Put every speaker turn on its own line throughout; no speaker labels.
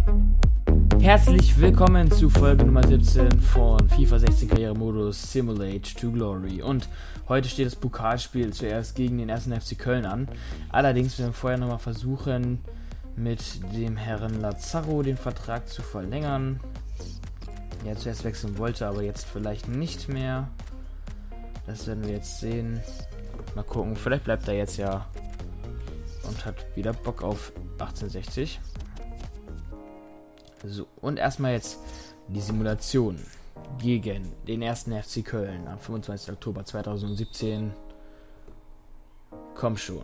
Herzlich willkommen zu Folge Nummer 17 von FIFA 16 Karrieremodus Simulate to Glory. Und heute steht das Pokalspiel zuerst gegen den 1. FC Köln an. Allerdings werden wir vorher nochmal versuchen, mit dem Herrn Lazaro den Vertrag zu verlängern. Der zuerst wechseln wollte, aber jetzt vielleicht nicht mehr. Das werden wir jetzt sehen. Mal gucken, vielleicht bleibt er jetzt ja und hat wieder Bock auf 1860. So, und erstmal jetzt die Simulation gegen den 1. FC Köln am 25. Oktober 2017. Komm schon.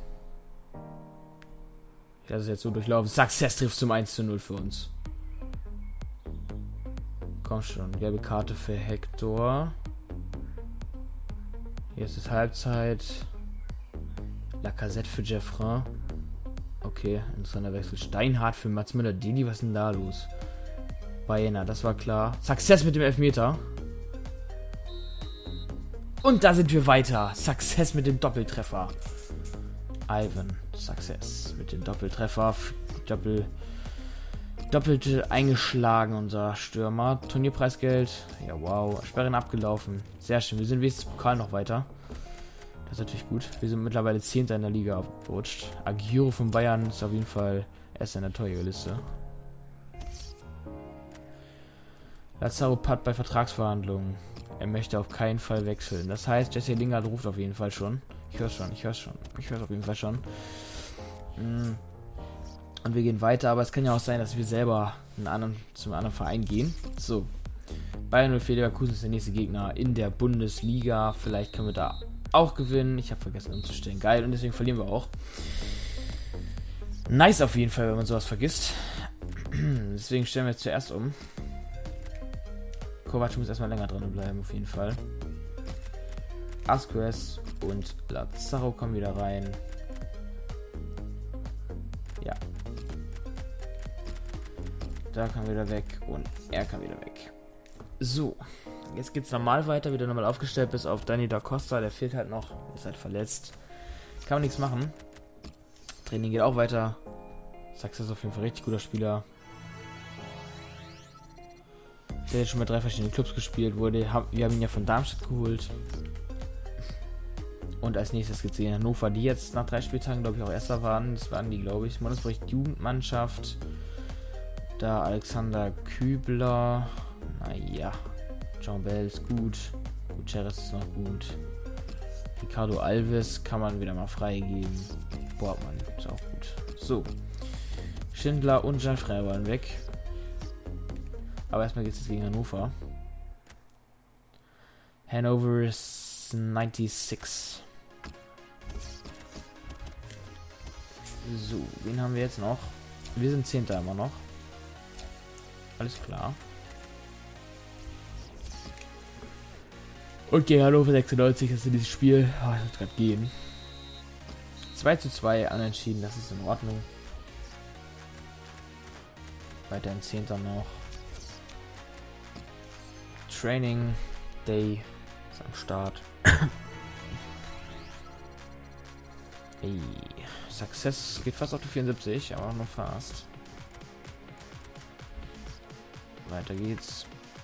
Ich lasse es jetzt so durchlaufen. Success trifft zum 1:0 für uns. Komm schon, gelbe Karte für Hector. Jetzt ist Halbzeit. Lacazette für Jeffrin. Okay, interessanter Wechsel. Steinhardt für Mats Müller-Deli, was ist denn da los? Baena, das war klar. Success mit dem Elfmeter. Und da sind wir weiter. Success mit dem Doppeltreffer. Ivan, Success mit dem Doppeltreffer. Doppelt eingeschlagen, unser Stürmer. Turnierpreisgeld. Ja, wow. Sperren abgelaufen. Sehr schön. Wir sind wenigstens Pokal noch weiter. Das ist natürlich gut. Wir sind mittlerweile 10. in der Liga abgerutscht. Aguero von Bayern ist auf jeden Fall erst in der Torjägerliste. Lazaro Patt bei Vertragsverhandlungen. Er möchte auf keinen Fall wechseln. Das heißt, Jesse Lingard ruft auf jeden Fall schon. Ich höre es auf jeden Fall schon. Und wir gehen weiter, aber es kann ja auch sein, dass wir selber zum anderen Verein gehen. So. Bayern 04 Leverkusen ist der nächste Gegner in der Bundesliga. Vielleicht können wir da auch gewinnen. Ich habe vergessen umzustellen. Geil, und deswegen verlieren wir auch. Nice auf jeden Fall, wenn man sowas vergisst. Deswegen stellen wir jetzt zuerst um. Kovac muss erstmal länger drin bleiben, auf jeden Fall. Asquez und Lazaro kommen wieder rein. Ja. Da kann wieder weg und er kann wieder weg. So. Jetzt geht's normal weiter, wieder normal aufgestellt, bis auf Dani da Costa, der fehlt halt noch, ist halt verletzt. Kann man nichts machen. Training geht auch weiter. Success ist auf jeden Fall richtig guter Spieler. Der hat jetzt schon bei 3 verschiedenen Clubs gespielt, wir haben ihn ja von Darmstadt geholt. Und als nächstes geht's gegen Hannover, die jetzt nach 3 Spieltagen, glaube ich, auch Erster waren. Das waren die, glaube ich. Monosbericht Jugendmannschaft. Da Alexander Kübler. Naja. John Bell ist gut. Gutierrez ist noch gut. Ricardo Alves kann man wieder mal freigeben. Bortmann ist auch gut. So. Schindler und Jean-Frère waren weg. Aber erstmal geht es jetzt gegen Hannover. Hannover ist 96. So, wen haben wir jetzt noch? Wir sind 10. immer noch. Alles klar. Und gegen Hannover 96 ist in dieses Spiel. Oh, das wird gerade gehen. 2:2 unentschieden, das ist in Ordnung. Weiterhin 10. noch. Training Day ist am Start. Ey, Success geht fast auf die 74, aber auch noch fast. Weiter geht's.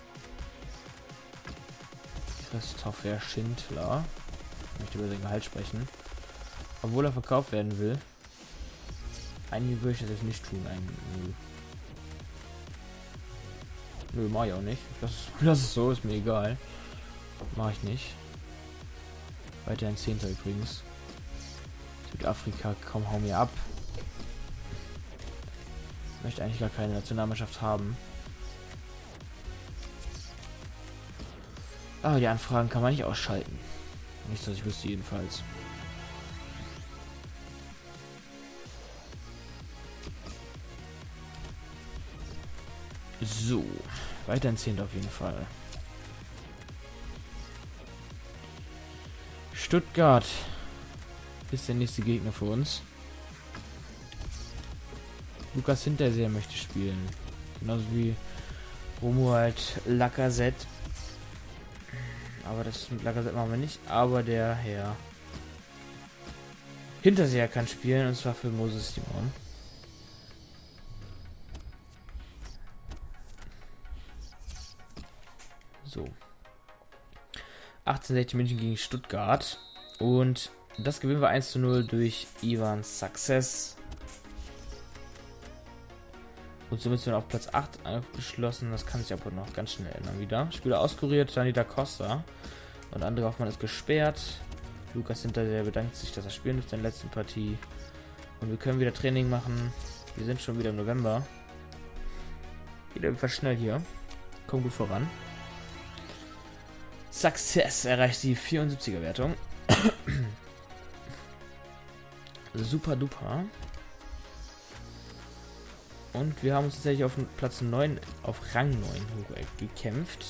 Christopher Schindler. Ich möchte über sein Gehalt sprechen. Obwohl er verkauft werden will. Eigentlich würde ich das jetzt nicht tun. Nö, mach ich auch nicht. Das ist so, ist mir egal. Mach ich nicht. Weiterhin 10. übrigens. Südafrika, komm, hau mir ab. Ich möchte eigentlich gar keine Nationalmannschaft haben. Aber die Anfragen kann man nicht ausschalten. Nicht, dass ich wüsste, jedenfalls. So, weiterhin 10. auf jeden Fall. Stuttgart ist der nächste Gegner für uns. Lukas Hinterseher möchte spielen. Genauso wie Romuald Lacazette. Aber das mit Lacazette machen wir nicht. Aber der Herr Hinterseher kann spielen, und zwar für Moses Simon. So. 1860 München gegen Stuttgart. Und das gewinnen wir 1:0 durch Ivan Success. Und somit sind wir auf Platz 8 abgeschlossen. Das kann sich aber noch ganz schnell ändern wieder. Spieler auskuriert, Dani da Costa. Und André Hoffmann ist gesperrt. Lukas Hinterseher bedankt sich, dass er spielen durfte in der letzten Partie. Und wir können wieder Training machen. Wir sind schon wieder im November. Geht etwas schnell hier. Kommt gut voran. Success erreicht die 74er Wertung. Super duper. Und wir haben uns tatsächlich auf Platz 9, auf Rang 9 hoch gekämpft.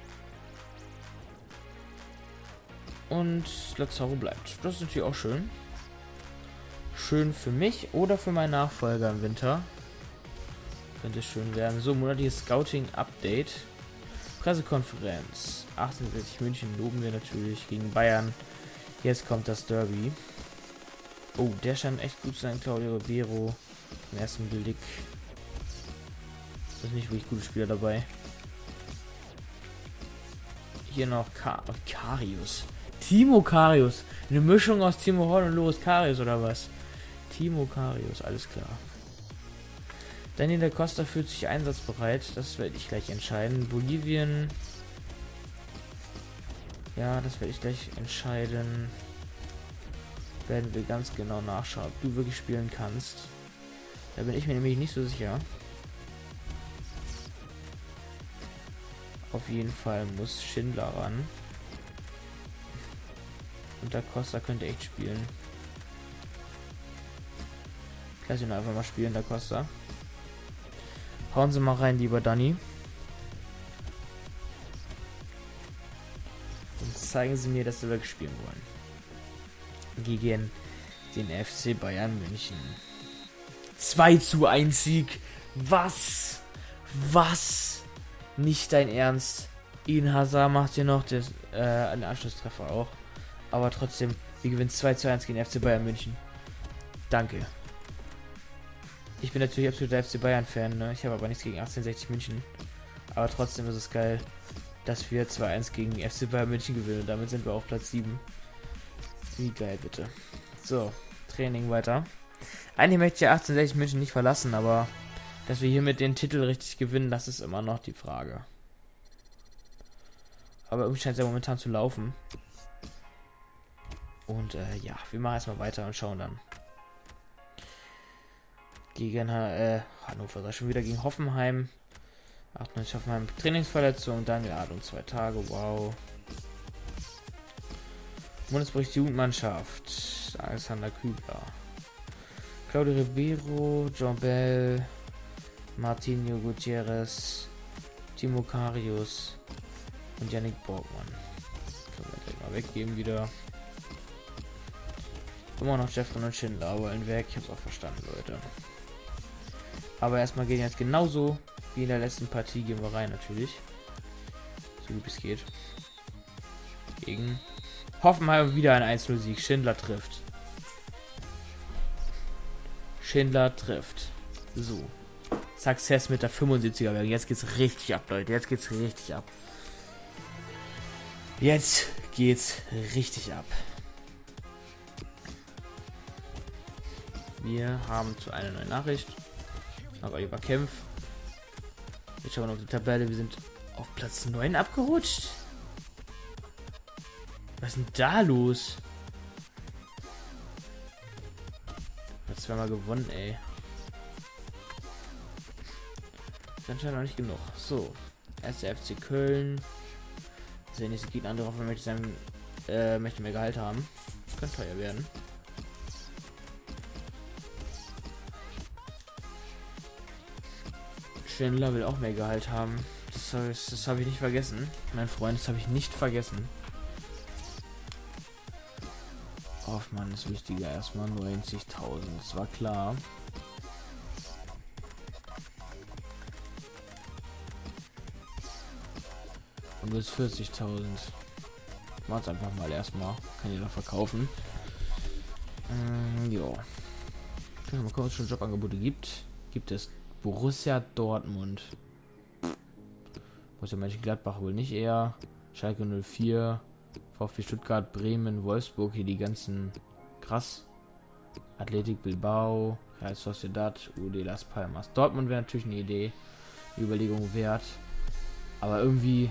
Und Lazaro bleibt. Das ist natürlich auch schön. Schön für mich oder für meinen Nachfolger im Winter. Könnte schön werden. So, monatliches Scouting-Update. Pressekonferenz. 1860 München loben wir natürlich gegen Bayern. Jetzt kommt das Derby. Oh, der scheint echt gut zu sein. Claudio Ribeiro im ersten Blick. Das ist nicht wirklich gute Spieler dabei. Hier noch Karius. Timo Karius. Eine Mischung aus Timo Horn und Loris Karius oder was? Timo Karius, alles klar. Daniel da Costa fühlt sich einsatzbereit. Das werde ich gleich entscheiden. Bolivien. Ja, das werde ich gleich entscheiden. Werden wir ganz genau nachschauen, ob du wirklich spielen kannst. Da bin ich mir nämlich nicht so sicher. Auf jeden Fall muss Schindler ran. Und da Costa könnte echt spielen. Lass ihn einfach mal spielen, da Costa. Hauen Sie mal rein, lieber Dani. Und zeigen Sie mir, dass Sie wirklich spielen wollen. Gegen den FC Bayern München. 2:1 Sieg. Was? Was? Nicht dein Ernst. Eden Hazard macht hier noch einen Anschlusstreffer auch. Aber trotzdem, wir gewinnen 2:1 gegen den FC Bayern München. Danke. Ich bin natürlich absoluter FC Bayern Fan, ne? Ich habe aber nichts gegen 1860 München. Aber trotzdem ist es geil, dass wir 2:1 gegen den FC Bayern München gewinnen. Und damit sind wir auf Platz 7. Wie geil, bitte. So, Training weiter. Eigentlich möchte ich ja 1860 München nicht verlassen, aber dass wir hier mit den Titel richtig gewinnen, das ist immer noch die Frage. Aber irgendwie scheint es ja momentan zu laufen. Und ja, wir machen erstmal weiter und schauen dann. Gegen Hannover, da schon wieder gegen Hoffenheim. 98 Hoffenheim, Trainingsverletzung, Daniel Adung 2 Tage, wow. Bundesbericht Jugendmannschaft, Alexander Kübler. Claudio Ribeiro, John Bell, Martinho Gutierrez, Timo Karius und Yannick Borgmann. Können wir gleich mal weggeben wieder. Immer noch Jeffrey und Schindler wollen weg, ich hab's auch verstanden, Leute. Aber erstmal gehen jetzt genauso wie in der letzten Partie, gehen wir rein natürlich. So gut es geht. Gegen Hoffenheim wieder ein 1:0 Sieg. Schindler trifft. Schindler trifft. So. Success mit der 75er Wertung. Jetzt geht's richtig ab, Leute. Jetzt geht's richtig ab. Jetzt geht's richtig ab. Wir haben zu einer neuen Nachricht. Aber über Kämpf. Jetzt schauen wir noch auf die Tabelle. Wir sind auf Platz 9 abgerutscht. Was ist denn da los? Hat zweimal gewonnen, ey. Ist anscheinend noch nicht genug. So. Erst der FC Köln. Das ist der nächste Gegner. Andere Hoffnung möchte mehr Gehalt haben. Könnte teuer werden. Schindler will auch mehr Gehalt haben. Das habe ich nicht vergessen. Mein Freund, das habe ich nicht vergessen. Hoffmann ist wichtiger. Erstmal 90.000. Das war klar. Und bis 40.000. Macht's einfach mal erstmal. Kann jeder verkaufen. Ja. Mal gucken, ob es schon Jobangebote gibt. Gibt es Borussia Dortmund. Borussia Mönchengladbach wohl nicht eher. Schalke 04, VfB Stuttgart, Bremen, Wolfsburg, hier die ganzen krass. Athletic Bilbao, Real Sociedad, UD Las Palmas. Dortmund wäre natürlich eine Idee, eine Überlegung wert. Aber irgendwie,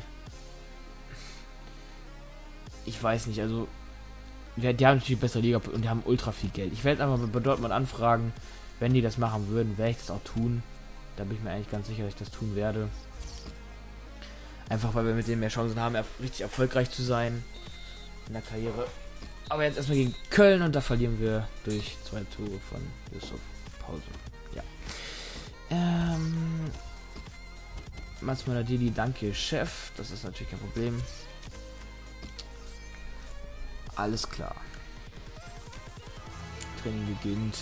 ich weiß nicht, also die haben natürlich eine bessere Liga und die haben ultra viel Geld. Ich werde einfach mal bei Dortmund anfragen, wenn die das machen würden, werde ich das auch tun. Da bin ich mir eigentlich ganz sicher, dass ich das tun werde. Einfach weil wir mit denen mehr Chancen haben, richtig erfolgreich zu sein in der Karriere. Aber jetzt erstmal gegen Köln und da verlieren wir durch 2 Tore von Yusuf. Pause. Ja. Masmala Dili, danke Chef. Das ist natürlich kein Problem. Alles klar. Training beginnt.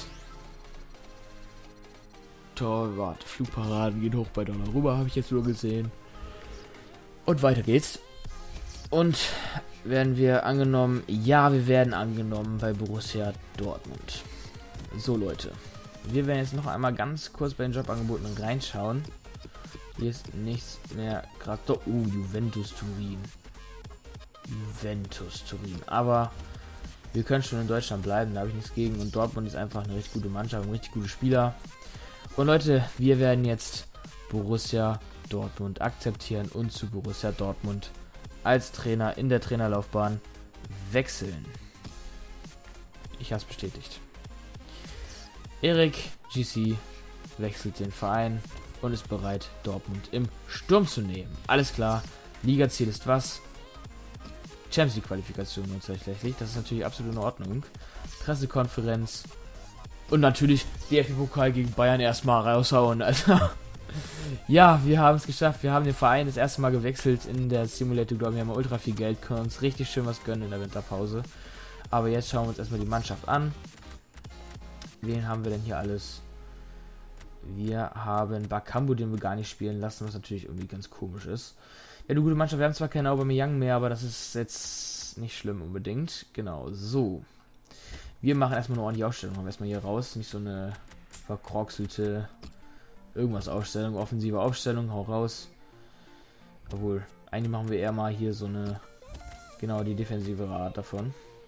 Torwart, Flugparaden gehen hoch bei Donnarumma, habe ich jetzt nur gesehen. Und weiter geht's. Und werden wir angenommen? Ja, wir werden angenommen bei Borussia Dortmund. So Leute, wir werden jetzt noch einmal ganz kurz bei den Jobangeboten reinschauen. Hier ist nichts mehr gerade. Juventus Turin. Juventus Turin. Aber wir können schon in Deutschland bleiben, da habe ich nichts gegen. Und Dortmund ist einfach eine richtig gute Mannschaft, richtig gute Spieler. Und Leute, wir werden jetzt Borussia Dortmund akzeptieren und zu Borussia Dortmund als Trainer in der Trainerlaufbahn wechseln. Ich habe es bestätigt. Erik GC wechselt den Verein und ist bereit, Dortmund im Sturm zu nehmen. Alles klar. Ligaziel ist was? Champions League Qualifikation tatsächlich. Das ist natürlich absolut in Ordnung. Pressekonferenz. Und natürlich DFB-Pokal gegen Bayern erstmal raushauen. Also, ja, wir haben es geschafft. Wir haben den Verein das erste Mal gewechselt in der Simulator. Wir haben ultra viel Geld, können uns richtig schön was gönnen in der Winterpause. Aber jetzt schauen wir uns erstmal die Mannschaft an. Wen haben wir denn hier alles? Wir haben Bakambu, den wir gar nicht spielen lassen, was natürlich irgendwie ganz komisch ist. Ja, eine gute Mannschaft. Wir haben zwar keine Aubameyang mehr, aber das ist jetzt nicht schlimm unbedingt. Genau, so. Wir machen erstmal eine ordentliche Ausstellung. Haben wir erstmal hier raus. Nicht so eine verkroxelte irgendwas Ausstellung. Offensive Aufstellung. Hau raus. Obwohl, eigentlich machen wir eher mal hier so eine, genau, die defensive Art davon.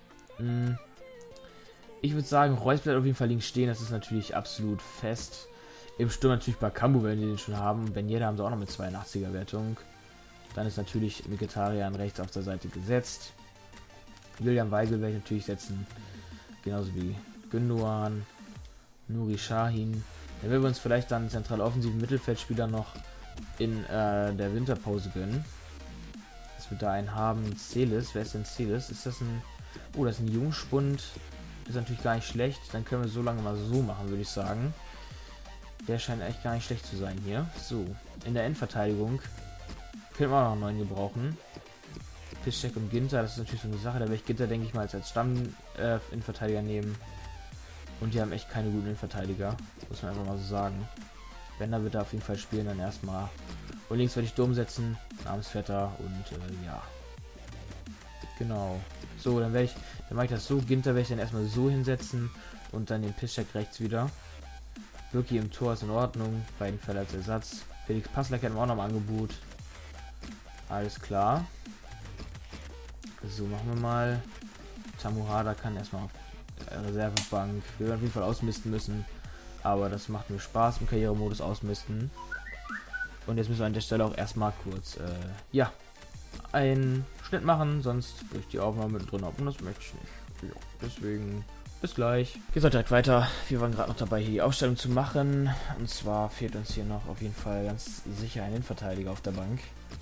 Ich würde sagen, Reus bleibt auf jeden Fall links stehen. Das ist natürlich absolut fest. Im Sturm natürlich Bakambu, wenn die den schon haben. Ben Yedder haben sie auch noch mit 82er Wertung. Dann ist natürlich Mkhitaryan rechts auf der Seite gesetzt. Julian Weigl werde ich natürlich setzen. Genauso wie Gündoğan, Nuri Sahin. Dann werden wir uns vielleicht dann einen zentral offensiven Mittelfeldspieler noch in der Winterpause gönnen. Dass wir da einen haben. Celis. Wer ist denn Celis? Ist das ein... Oh, das ist ein Jungspund. Ist natürlich gar nicht schlecht. Dann können wir so lange mal so machen, würde ich sagen. Der scheint echt gar nicht schlecht zu sein hier. So, in der Endverteidigung können wir auch noch einen neuen gebrauchen. Piszczek und Ginter, das ist natürlich so eine Sache. Da werde ich Ginter, denke ich mal, als Stamm-Innenverteidiger nehmen. Und die haben echt keine guten Innenverteidiger. Muss man einfach mal so sagen. Wenn, da wird er auf jeden Fall spielen, dann erstmal. Und links werde ich Durm setzen, Namensvetter und ja. Genau. So, dann mache ich das so. Ginter werde ich dann erstmal so hinsetzen und dann den Piszczek rechts wieder. Birki im Tor ist in Ordnung. Beiden Fälle als Ersatz. Felix Passlack hätten wir auch noch im Angebot. Alles klar. So, machen wir mal. Tamuhada kann erstmal auf Reservebank. Wir werden auf jeden Fall ausmisten müssen. Aber das macht mir Spaß im Karrieremodus ausmisten. Und jetzt müssen wir an der Stelle auch erstmal kurz, ja, einen Schnitt machen. Sonst durch die Aufnahme mit drin ab. Und das möchte ich nicht. Ja, deswegen bis gleich. Geht auch direkt weiter. Wir waren gerade noch dabei, hier die Aufstellung zu machen. Und zwar fehlt uns hier noch auf jeden Fall ganz sicher ein Innenverteidiger auf der Bank.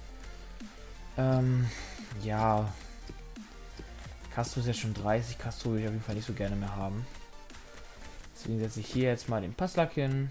Ja. Castro ist ja schon 30. Castro will ich auf jeden Fall nicht so gerne mehr haben. Deswegen setze ich hier jetzt mal den Passlack hin.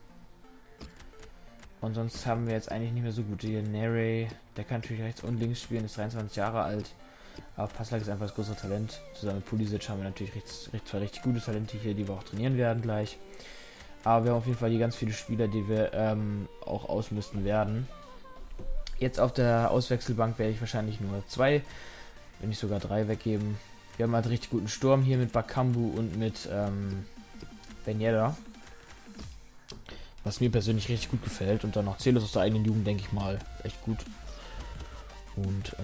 Und sonst haben wir jetzt eigentlich nicht mehr so gute hier. Nere, der kann natürlich rechts und links spielen, ist 23 Jahre alt. Aber Passlack ist einfach das größere Talent. Zusammen mit Pulisic haben wir natürlich zwei richtig gute Talente hier, die wir auch trainieren werden gleich. Aber wir haben auf jeden Fall hier ganz viele Spieler, die wir auch ausmisten werden. Jetzt auf der Auswechselbank werde ich wahrscheinlich nur 2, wenn nicht sogar 3 weggeben. Wir haben halt richtig guten Sturm hier mit Bakambu und mit Ben Yedder. Was mir persönlich richtig gut gefällt. Und dann noch Celos aus der eigenen Jugend, denke ich mal, echt gut. Und,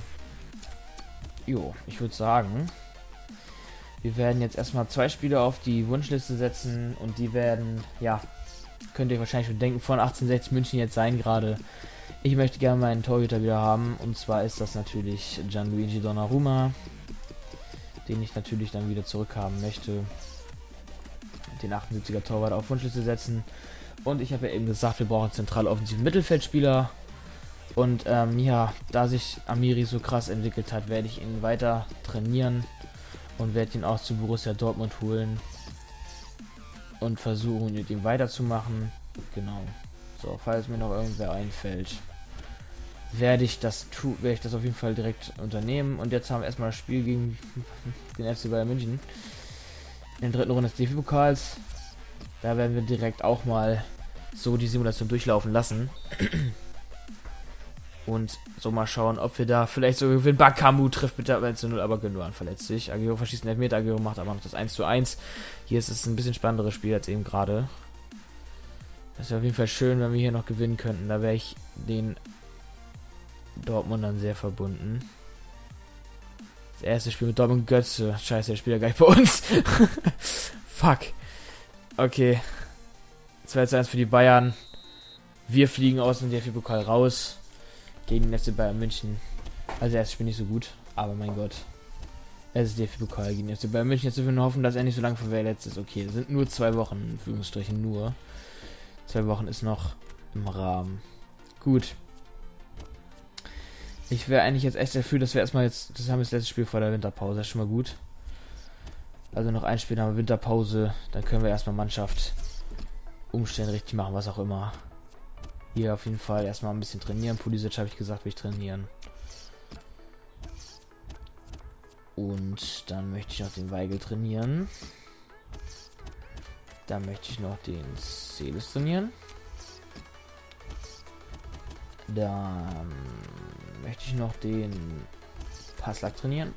jo, ich würde sagen, wir werden jetzt erstmal 2 Spieler auf die Wunschliste setzen. Und die werden, ja, könnt ihr wahrscheinlich schon denken, von 1860 München jetzt sein gerade. Ich möchte gerne meinen Torhüter wieder haben. Und zwar ist das natürlich Gianluigi Donnarumma, den ich natürlich dann wieder zurückhaben möchte. Den 78er Torwart auf Wunschliste setzen. Und ich habe ja eben gesagt, wir brauchen zentrale offensiven Mittelfeldspieler. Und ja, da sich Amiri so krass entwickelt hat, werde ich ihn weiter trainieren. Und werde ihn auch zu Borussia Dortmund holen. Und versuchen, mit ihm weiterzumachen. Genau. So, falls mir noch irgendwer einfällt, werde ich das auf jeden Fall direkt unternehmen. Und jetzt haben wir erstmal das Spiel gegen den FC Bayern München in der 3. Runde des DFB-Pokals. Da werden wir direkt auch mal so die Simulation durchlaufen lassen. Und so mal schauen, ob wir da vielleicht so gewinnen. Bakamu trifft mit der 1:0, aber Gündogan verletzt sich. Aguero verschießt einen Elfmeter, Aguero macht aber noch das 1:1. Hier ist es ein bisschen spannenderes Spiel als eben gerade. Das wäre auf jeden Fall schön, wenn wir hier noch gewinnen könnten. Da wäre ich den Dortmundern sehr verbunden. Das erste Spiel mit Dortmund Götze. Scheiße, der spielt ja gleich bei uns. Fuck. Okay. 2:1 für die Bayern. Wir fliegen aus dem DFB-Pokal raus. Gegen den FC Bayern München. Also erstes Spiel nicht so gut. Aber mein Gott. Es ist DFB-Pokal gegen den FC Bayern München. Jetzt dürfen wir nur hoffen, dass er nicht so lange verletzt ist. Okay, es sind nur 2 Wochen. In Führungsstrichen nur. 2 Wochen ist noch im Rahmen. Gut. Ich wäre eigentlich jetzt echt dafür, dass wir erstmal jetzt, das haben wir das letzte Spiel vor der Winterpause, das ist schon mal gut. Also noch ein Spiel, dann haben wir Winterpause, dann können wir erstmal Mannschaft umstellen, richtig machen, was auch immer. Hier auf jeden Fall erstmal ein bisschen trainieren. Pulisic habe ich gesagt, will ich trainieren. Und dann möchte ich noch den Weigl trainieren. Dann möchte ich noch den Celis trainieren. Dann möchte ich noch den Passlack trainieren.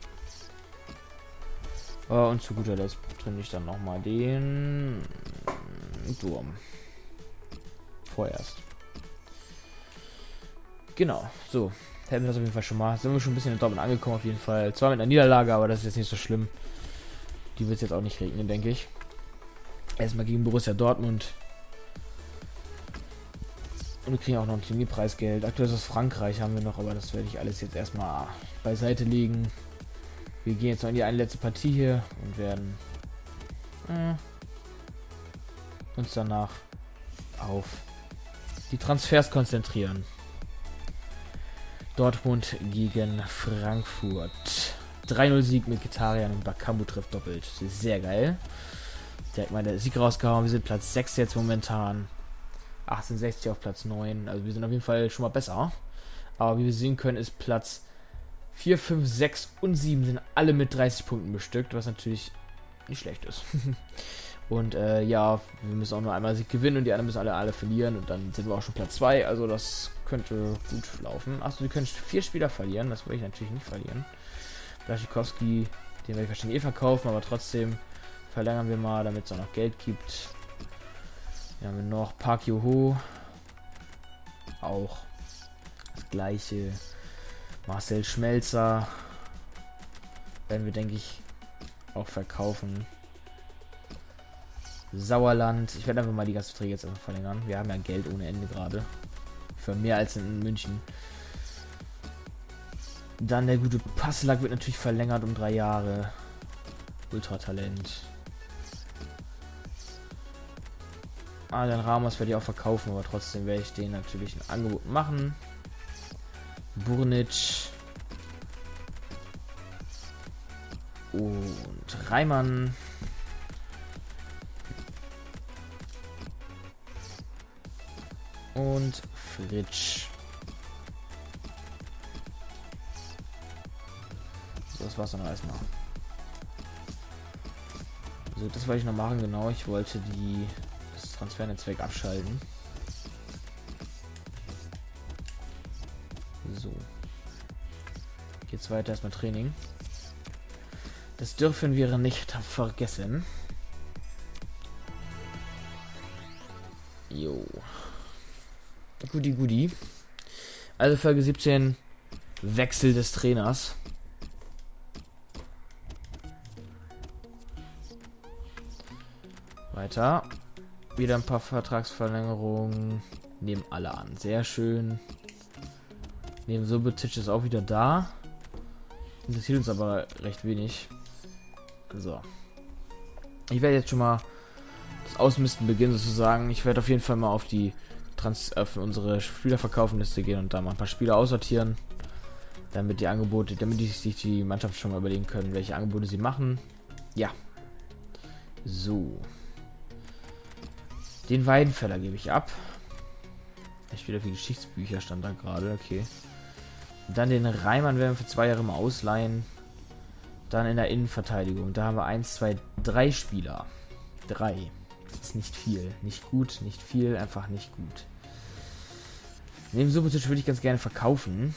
Und zu guter Letzt trainiere ich dann nochmal den Durm. Vorerst. Genau, so. Hätten wir das auf jeden Fall schon mal. Sind wir schon ein bisschen in Dortmund angekommen auf jeden Fall. Zwar mit einer Niederlage, aber das ist jetzt nicht so schlimm. Die wird es jetzt auch nicht regnen, denke ich. Erstmal gegen Borussia Dortmund. Und wir kriegen auch noch ein Turnierpreisgeld. Aktuell ist aus Frankreich haben wir noch, aber das werde ich alles jetzt erstmal beiseite legen. Wir gehen jetzt noch in die eine letzte Partie hier und werden uns danach auf die Transfers konzentrieren. Dortmund gegen Frankfurt. 3:0 Sieg mit Mkhitaryan und Bakamu trifft doppelt. Das ist sehr geil. Direkt mal der Sieg rausgehauen. Wir sind Platz 6 jetzt momentan. 1860 auf Platz 9. Also wir sind auf jeden Fall schon mal besser. Aber wie wir sehen können, ist Platz 4, 5, 6 und 7 sind alle mit 30 Punkten bestückt, was natürlich nicht schlecht ist. Und ja, wir müssen auch nur einmal Sieg gewinnen und die anderen müssen alle verlieren. Und dann sind wir auch schon Platz 2. Also das könnte gut laufen. Achso, wir können 4 Spieler verlieren. Das will ich natürlich nicht verlieren. Blaszczykowski, den werde ich wahrscheinlich verkaufen, aber trotzdem verlängern wir mal, damit es auch noch Geld gibt. Hier haben wir noch Park Yo-ho. Auch das gleiche. Marcel Schmelzer. Werden wir, denke ich, auch verkaufen. Sauerland. Ich werde einfach mal die ganzen Verträge jetzt einfach verlängern. Wir haben ja Geld ohne Ende gerade. Für mehr als in München. Dann der gute Passlack wird natürlich verlängert um 3 Jahre. Ultratalent. Den Ramos werde ich auch verkaufen, aber trotzdem werde ich den natürlich ein Angebot machen. Burnic. Und Reimann. Und Fritsch. So, das war's dann erstmal. So, das wollte ich noch machen, genau. Ich wollte das Transfernetzwerk abschalten. So. Geht's weiter, erstmal Training. Das dürfen wir nicht vergessen. Jo. Guti. Also Folge 17, Wechsel des Trainers. Weiter. Wieder ein paar Vertragsverlängerungen. Nehmen alle an. Sehr schön. Neben Subotic ist auch wieder da. Interessiert uns aber recht wenig. So. Ich werde jetzt schon mal das Ausmisten beginnen sozusagen. Ich werde auf jeden Fall mal auf die auf unsere Spielerverkaufenliste gehen und da mal ein paar Spieler aussortieren. Damit sich die Mannschaft schon mal überlegen können, welche Angebote sie machen. Ja. So. Den Weidenfeller gebe ich ab. Ich wieder für Geschichtsbücher stand da gerade, okay. Dann den Reimann werden wir für 2 Jahre mal ausleihen. Dann in der Innenverteidigung. Da haben wir 1, 2, 3 Spieler. 3. Das ist nicht viel. Nicht gut, nicht viel, einfach nicht gut. Neben Subotic würde ich ganz gerne verkaufen.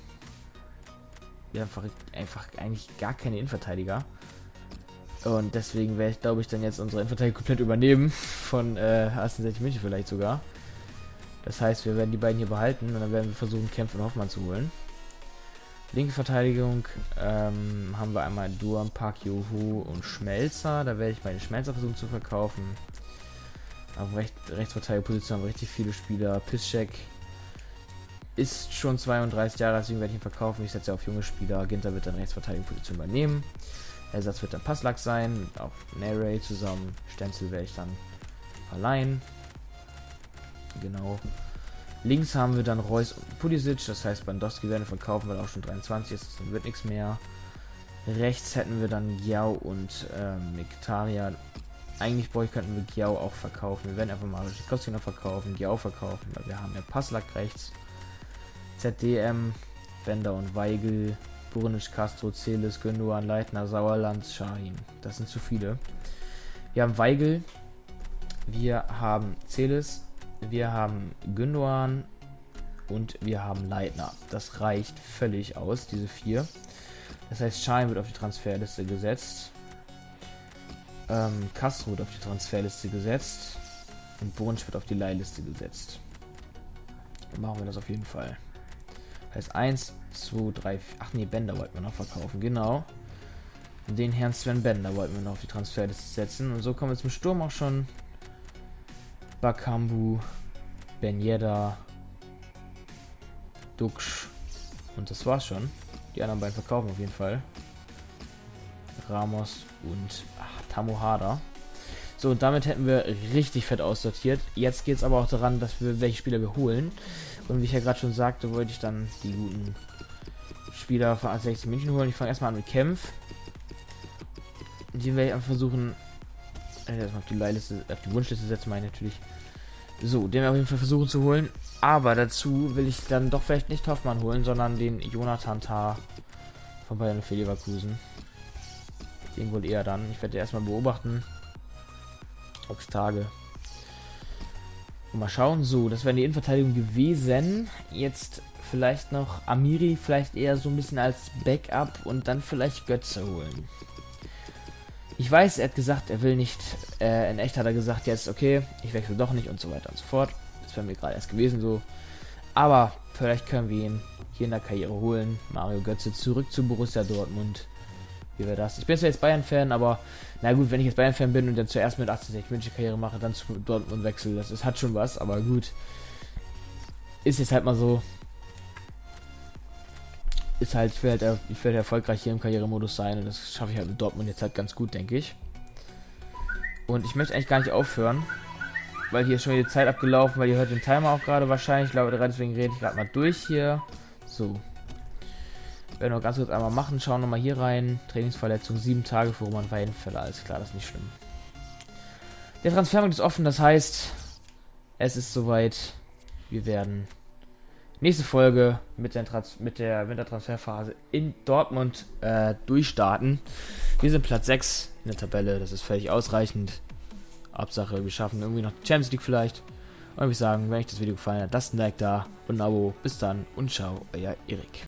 Wir haben einfach eigentlich gar keine Innenverteidiger. Und deswegen werde ich, glaube ich, dann jetzt unsere Innenverteidigung komplett übernehmen. Von 1860 München vielleicht sogar. Das heißt, wir werden die beiden hier behalten und dann werden wir versuchen, Kempf und Hoffmann zu holen. Linke Verteidigung haben wir einmal Duan, Park, Johu und Schmelzer. Da werde ich meine Schmelzer versuchen zu verkaufen. Auf Rechtsverteidigerposition haben wir richtig viele Spieler. Piszczek ist schon 32 Jahre, deswegen werde ich ihn verkaufen. Ich setze auf junge Spieler. Ginter wird dann Rechtsverteidigungsposition übernehmen. Ersatz wird dann Passlack sein, mit auch Nere zusammen. Stenzel werde ich dann verleihen. Genau. Links haben wir dann Reus und Pulisic, das heißt Bandowski werden wir verkaufen, weil er auch schon 23 ist, dann wird nichts mehr. Rechts hätten wir dann Giao und Mkhitaryan. Eigentlich könnten wir Giao auch verkaufen. Wir werden einfach mal Schikowski noch verkaufen, Giao verkaufen, weil wir haben ja Passlack rechts. ZDM, Bender und Weigl, Burnic, Castro, Celis, Gündogan, Leitner, Sauerland, Şahin. Das sind zu viele. Wir haben Weigl, wir haben Celis, wir haben Gündogan und wir haben Leitner. Das reicht völlig aus, diese 4. Das heißt, Şahin wird auf die Transferliste gesetzt. Castro wird auf die Transferliste gesetzt. Und Burnic wird auf die Leihliste gesetzt. Dann machen wir das auf jeden Fall. Heißt 1, 2, 3, 4. Ach nee, Bender wollten wir noch verkaufen, genau. Und den Herrn Sven Bender wollten wir noch auf die Transferliste setzen. Und so kommen wir zum Sturm auch schon. Bakambu, Ben Yedder, Duksch. Und das war's schon. Die anderen beiden verkaufen auf jeden Fall. Ramos und Tamuhada. So, und damit hätten wir richtig fett aussortiert. Jetzt geht es aber auch daran, dass wir welche Spieler wir holen. Und wie ich ja gerade schon sagte, wollte ich dann die guten Spieler von 1860 München holen. Ich fange erstmal an mit Kempf. Den werde ich einfach versuchen, erstmal auf die Leihliste, auf die Wunschliste setzen, meine ich natürlich. So, den werde ich auf jeden Fall versuchen zu holen. Aber dazu will ich dann doch vielleicht nicht Hoffmann holen, sondern den Jonathan Tah von Bayern für Leverkusen. Den wohl eher dann. Ich werde erstmal beobachten. 6 Tage. Und mal schauen. So, das wäre die Innenverteidigung gewesen. Jetzt vielleicht noch Amiri, vielleicht eher so ein bisschen als Backup und dann vielleicht Götze holen. Ich weiß, er hat gesagt, er will nicht. In echt hat er gesagt, jetzt okay, ich wechsle doch nicht und so weiter und so fort. Das wäre mir gerade erst gewesen so. Aber vielleicht können wir ihn hier in der Karriere holen. Mario Götze zurück zu Borussia Dortmund. Wie wäre das? Ich bin zwar jetzt Bayern-Fan, aber na gut, wenn ich jetzt Bayern-Fan bin und dann zuerst mit 1860 München Karriere mache, dann zu Dortmund wechsel, das hat schon was, aber gut. Ist jetzt halt mal so. Ist halt, ich werde erfolgreich hier im Karrieremodus sein und das schaffe ich halt mit Dortmund jetzt halt ganz gut, denke ich. Und ich möchte eigentlich gar nicht aufhören, weil hier ist schon die Zeit abgelaufen, weil ihr hört den Timer auch gerade wahrscheinlich, ich glaube, deswegen rede ich gerade mal durch hier. So. Werden wir ganz kurz einmal machen, schauen nochmal hier rein. Trainingsverletzung, 7 Tage für Roman Weidenfeller, alles klar, das ist nicht schlimm. Der Transfermarkt ist offen, das heißt, es ist soweit. Wir werden nächste Folge mit der Wintertransferphase in Dortmund durchstarten. Wir sind Platz 6 in der Tabelle, das ist völlig ausreichend. Hauptsache, wir schaffen irgendwie noch die Champions League vielleicht. Und ich würde sagen, wenn euch das Video gefallen hat, lasst ein Like da und ein Abo. Bis dann und ciao, euer Erik.